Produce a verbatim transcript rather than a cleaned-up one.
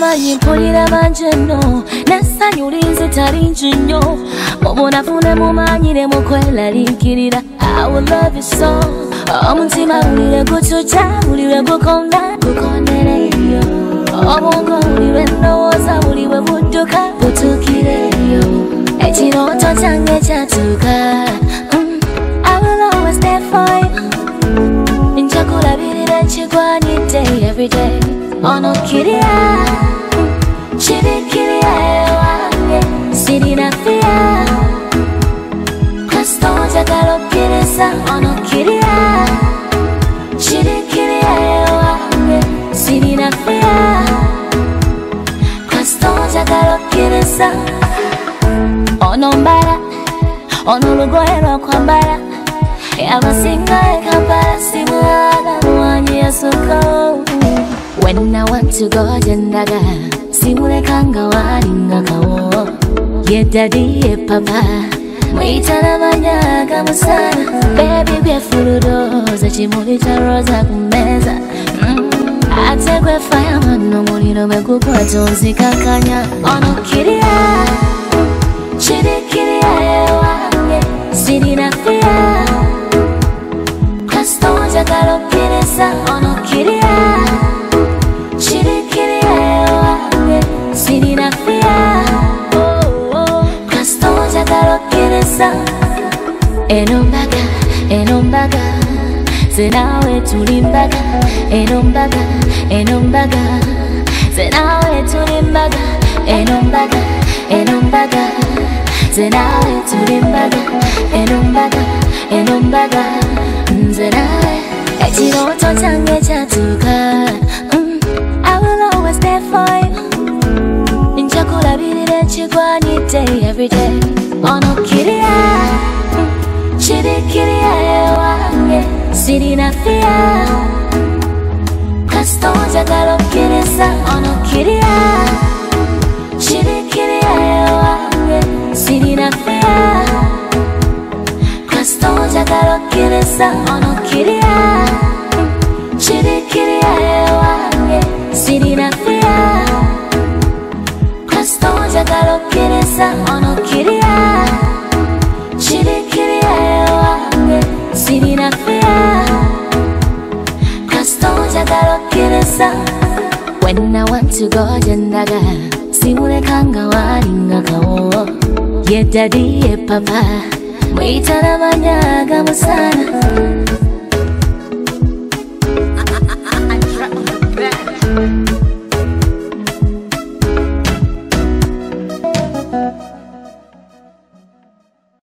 manyi mpulira manjeno nasanyu linze talinji nnyo obunafune mumanyire mukwelaliikirira I will love you so omutima bulire gutuja bulire gukonda gukondereyo obwongo bulire ndowooza buliwe budduka butuukireyo ekirooto kyange kyatuuka I will always stay for you njakulabirira ekigwanidde everyday ono kiriya kirikiriya ewange sirina fiya kasita onjagala okkiriza ono kiriya kirikiriya ewange sirina fiya kasita onjagala okkiriza ono mbala ono lugoye lwakwambala abasinga e Kampala simulala mwanyi yasoko. When I want to go jendaga simulekanga walinga kawo ye daddy ye papa mwitana manyaga musana baby byefuludoza kimuli kya roza kumeza atekwe fireman omuliro bwegukwata onzikakanya ono kiriya kirikiriya ewange sirina fiya kasita onjagala okkiriza ono kiriya kirikiriya ewange sirina fiya kasita onjagala okkiriza eno mbaga eno mbaga ze naawe tuli mbaga eno mbaga eno mbaga ze naawe tuli mbaga eno mbaga eno mbaga ze naawe tuli mbaga eno mbaga eno mbaga nze naawe ekirooto kyange kyatuuka I will always stay for you njakulabirira ekigwanidde everyday ono kiriya kirikiriya ewange sirina fiya kasita onjagala okkiriza ono kiriya kirikiriya ewange sirina fiya kasita onjagala okkiriza ono kiriya kirikiriya ewange sirina fiya kasita onjagala okkiriza ono kiriya kirikiriya ewange sirina fiya kasita onjagala okkiriza When I want to go jendaga simulekanga walinga kawo ye daddy ye papa mwitana manyaga musana I, I, I, I, I